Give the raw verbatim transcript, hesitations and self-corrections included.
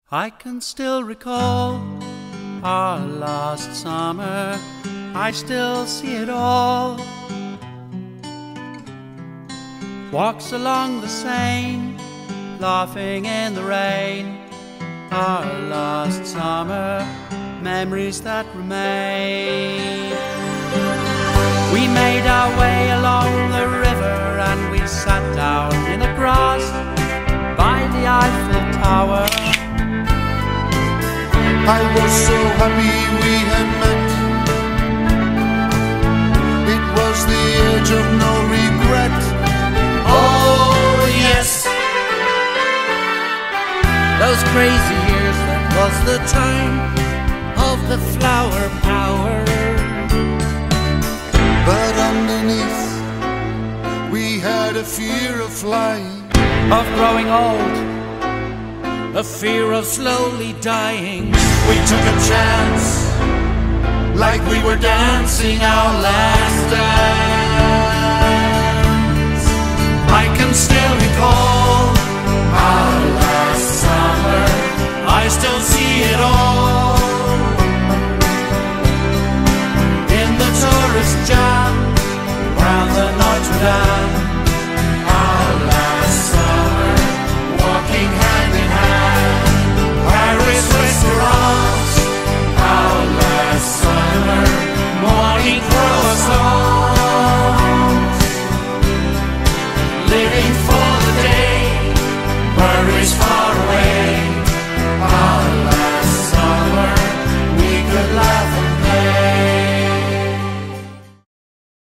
I can still recall our last summer, I still see it all. Walks along the Seine, laughing in the rain. Our last summer, memories that remain. We made our way along the river and we sat down in the grass by the Eiffel Tower. I was so happy we had met. It was the age of no regret. Oh yes, those crazy years, that was the time of the flower power. But underneath we had a fear of flying, of growing old, a fear of slowly dying. we took a chance, like we were dancing our last dance. I can still recall